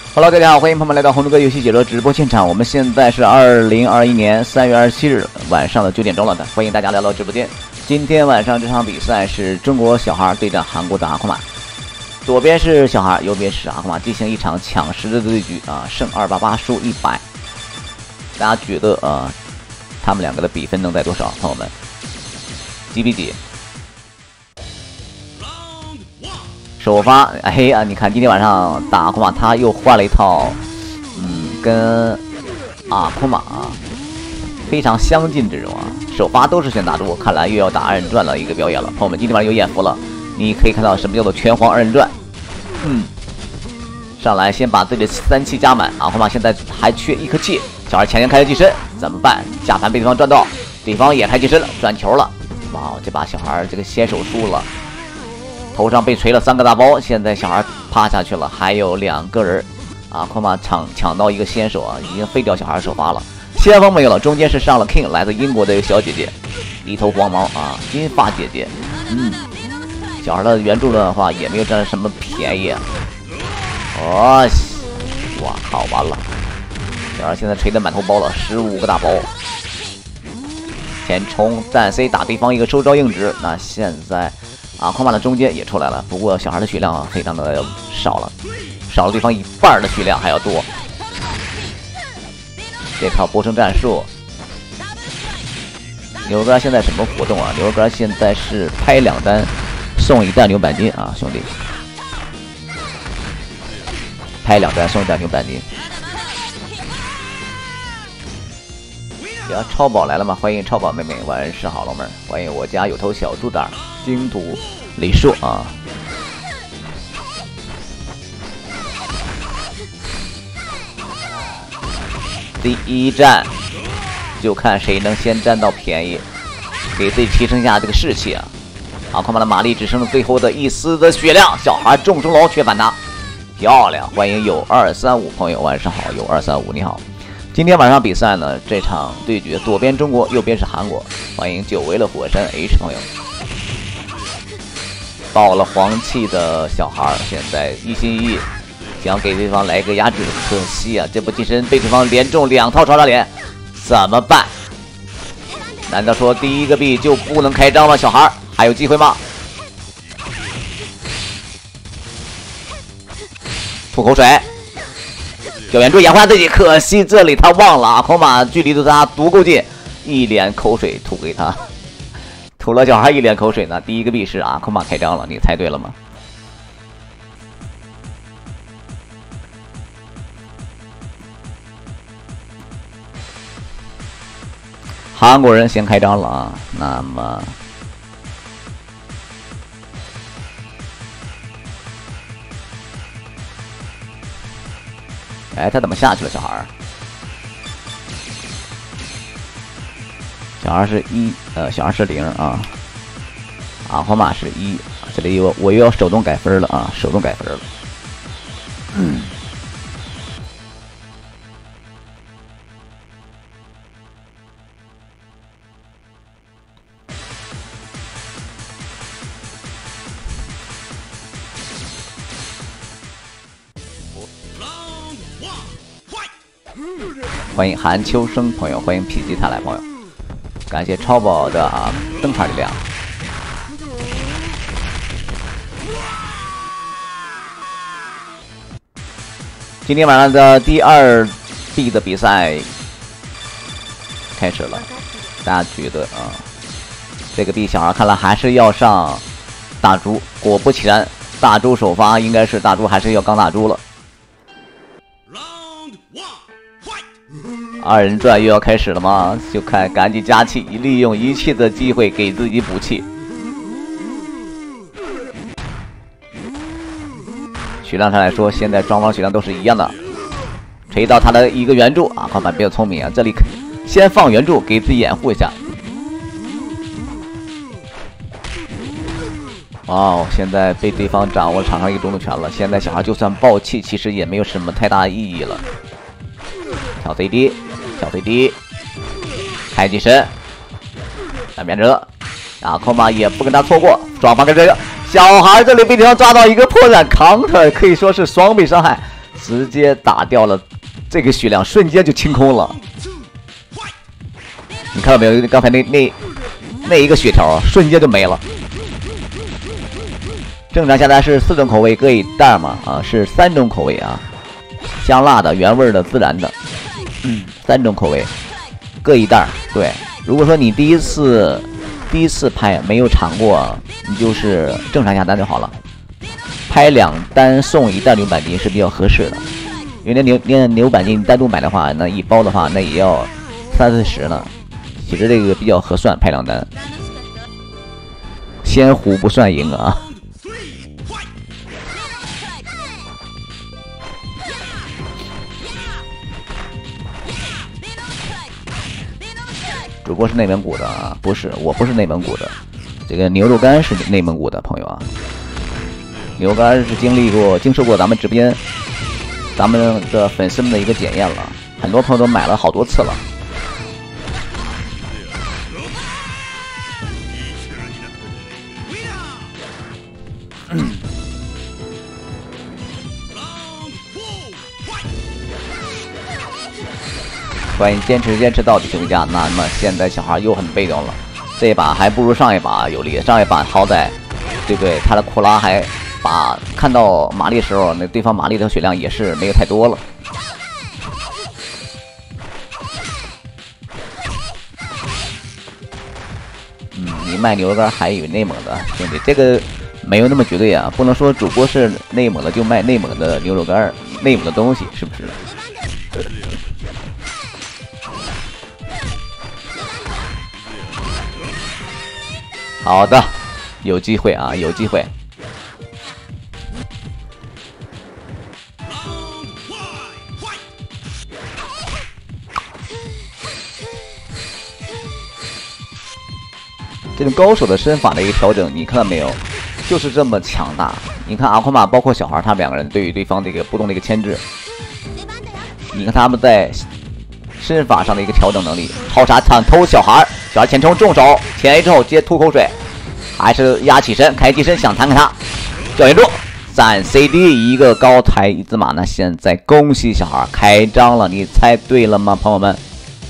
Hello， 大家好，欢迎朋友们来到红猪哥游戏解说直播现场。我们现在是2021年3月27日晚上的9点钟了的，欢迎大家来到直播间。今天晚上这场比赛是中国小孩对战韩国的阿库玛，左边是小孩，右边是阿库玛，进行一场抢10的对局啊，胜288，输100。大家觉得他们两个的比分能在多少？朋友们，几比几？首发，你看今天晚上打阿库玛，他又换了一套，跟阿库玛非常相近阵容啊。首发都是选大猪，看来又要打二人转了一个表演了。朋友们，今天晚上有眼福了，你可以看到什么叫做拳皇二人转。上来先把自己的3气加满，阿库玛现在还缺1颗气，小孩前面开了近身，怎么办？下盘被对方赚到，对方也开近身了，转球了。哇，这把小孩这个先手输了。头上被锤了3个大包，现在小孩趴下去了，还有2个人，阿库玛抢到一个先手啊，已经废掉小孩首发了。先锋没有了，中间是上了 King， 来自英国的一个小姐姐，一头黄毛啊，金发姐姐。小孩的原著的话也没有占什么便宜啊。哇靠，完了！小孩现在锤得满头包了，15个大包。前冲弹 C 打对方一个收招硬直，那现在。阿库玛的中间也出来了，不过小孩的血量非常的少了对方1半的血量还要多。这套波声战术，牛哥现在什么活动啊？牛哥现在是拍2单送1袋牛板筋啊，兄弟，拍2单送1袋牛板筋。超宝来了吗？欢迎超宝妹妹，晚上好，老妹儿，欢迎我家有头小猪崽京都李硕啊。第一战就看谁能先占到便宜，给自己提升一下这个士气啊。阿库玛的马力只剩了最后的1丝的血量，小孩重生龙却反他，漂亮！欢迎有235朋友，晚上好，有235你好。今天晚上比赛呢，这场对决左边中国，右边是韩国。欢迎久违了火山 H 朋友。爆了黄气的小孩现在一心一意想给对方来个压制，可惜啊，这波近身被对方连中2套超杀脸，怎么办？难道说第一个币就不能开张吗？小孩还有机会吗？吐口水。小圆柱掩护自己，可惜这里他忘了阿库玛距离对他足够近，一脸口水吐给他，吐了小孩一脸口水呢。第一个币是阿库玛开张了，你猜对了吗？韩国人先开张了啊，那么。他怎么下去了？小孩是1，小孩是0啊。阿库玛是1，这里我又要手动改分了啊，手动改分了。欢迎韩秋生朋友，欢迎否极泰来朋友，感谢超宝的灯牌力量。今天晚上的第2币的比赛开始了，大家觉得这个币小孩看来还是要上大猪，果不其然，大猪首发应该是大猪，还是要刚大猪了。二人转又要开始了吗？就看赶紧加气，利用一切的机会给自己补气。血量上来说，现在双方血量都是一样的。锤到他的一个圆柱啊，快板比较聪明啊，这里先放圆柱给自己掩护一下。现在被对方掌握场上一个中路权了。现在小孩就算爆气，其实也没有什么太大意义了。跳 CD， 跳 CD， 开近身，单边折，阿库玛也不跟他错过，双方跟这个小孩这里被对方抓到一个破绽 counter， 可以说是双倍伤害。 直接打掉了这个血量，瞬间就清空了。你看到没有？刚才那一个血条啊，瞬间就没了。正常下单是4种口味各一袋嘛？啊，是3种口味啊，香辣的、原味的、自然的，3种口味各一袋。对，如果说你第一次拍没有尝过，你就是正常下单就好了。拍2单送1袋牛板筋是比较合适的，因为那牛板筋单独买的话，那一包的话那也要30-40呢。其实这个比较合算，拍2单，先胡不算赢啊。主播是内蒙古的啊，不是，我不是内蒙古的，这个牛肉干是内蒙古的朋友啊。牛肉干是经受过咱们直播间咱们的粉丝们的一个检验了，很多朋友都买了好多次了。欢迎坚持到底，兄弟家。那么现在小孩又很被动了，这一把还不如上一把有力。上一把好歹，对不对？他的库拉还看到玛丽的时候，那对方玛丽的血量也是没有太多了。你卖牛肉干还有内蒙的兄弟，这个没有那么绝对啊，不能说主播是内蒙的就卖内蒙的牛肉干，内蒙的东西是不是？好的，有机会啊，有机会。这种高手的身法的一个调整，你看到没有？就是这么强大。你看阿库玛，包括小孩，他们2个人对于对方这个波动的一个牵制，你看他们在身法上的一个调整能力。超杀抢偷小孩前冲重手前 A 之后接吐口水，还是压起身开机身想弹给他，叫援助闪 CD 一个高台一字马。那现在恭喜小孩开张了，你猜对了吗，朋友们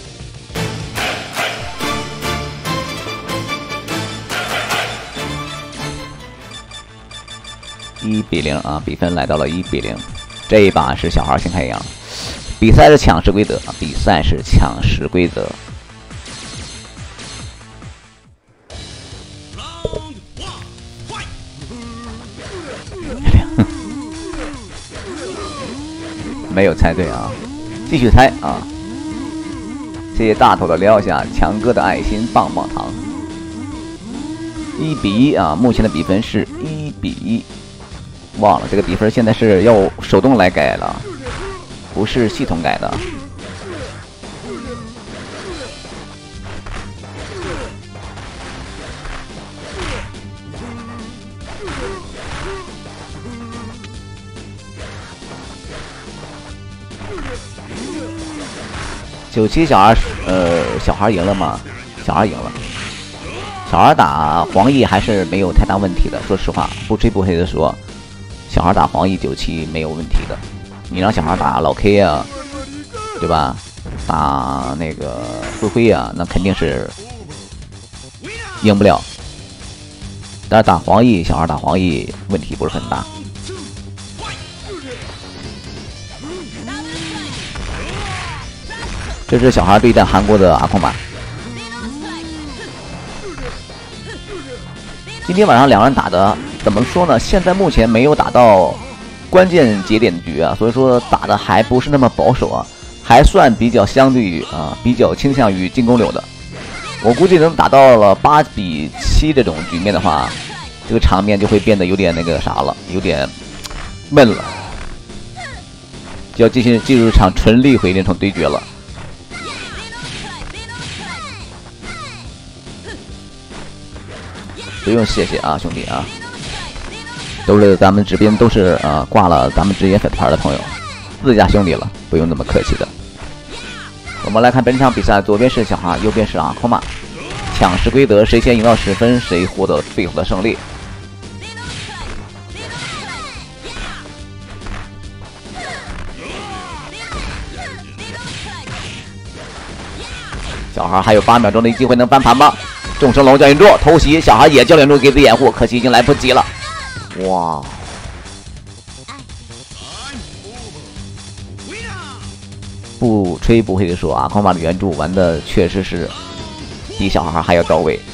？1比0啊，比分来到了1比0。这一把是小孩先开阳，比赛是抢食规则，比赛是抢食规则。没有猜对啊，继续猜啊！谢谢大头的撩下，强哥的爱心棒棒糖。1比1啊，目前的比分是1比1。忘了这个比分现在是要手动来改了，不是系统改的。97小孩赢了吗？小孩赢了。小孩打黄奕还是没有太大问题的，说实话，不吹不黑的说，小孩打黄奕97没有问题的。你让小孩打老 K 啊，对吧？打那个灰灰啊，那肯定是赢不了。但是打黄奕，小孩打黄奕问题不是很大。这是小孩对战韩国的阿空马。今天晚上2人打的怎么说呢？现在目前没有打到关键节点的局啊，所以说打的还不是那么保守啊，还算比较相对于比较倾向于进攻流的。我估计能打到了8比7这种局面的话，这个场面就会变得有点那个啥了，有点闷了，就要进入一场纯力回那种对决了。不用谢谢啊，兄弟啊，都是咱们这边都是挂了咱们职业粉团的朋友，自家兄弟了，不用那么客气的。我们来看本场比赛，左边是小孩，右边是阿空玛，抢食规则，谁先赢到10分，谁获得最后的胜利。 小孩还有8秒钟的机会能翻盘吗？众生龙教练柱偷袭，小孩也教练柱给自己掩护，可惜已经来不及了。哇！不吹不会说啊，狂马的原著玩的确实是比小孩还要到位。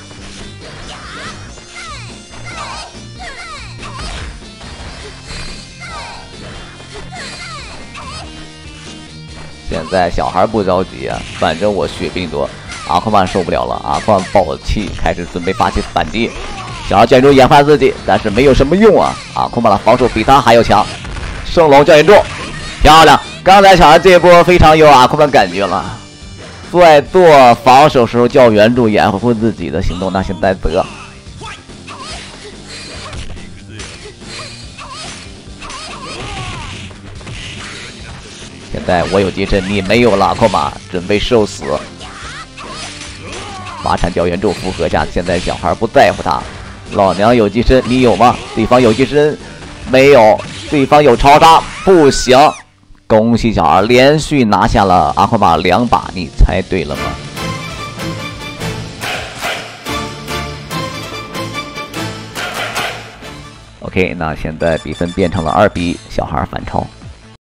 现在小孩不着急啊，反正我血并多。阿库曼受不了了，阿库曼爆气，开始准备发起反击。小孩教练柱掩护自己，但是没有什么用啊！阿库曼的防守比他还要强。圣龙教练柱，漂亮！刚才小孩这一波非常有阿库曼感觉了，在做防守时候叫援助掩护自己的行动，那现在得。现在我有机身，你没有了，阿库玛准备受死。马产教援助复合下，现在小孩不在乎他。老娘有机身，你有吗？对方有机身，没有。对方有超杀，不行。恭喜小孩连续拿下了阿库玛2把，你猜对了吗？OK， 那现在比分变成了2比1，小孩反超。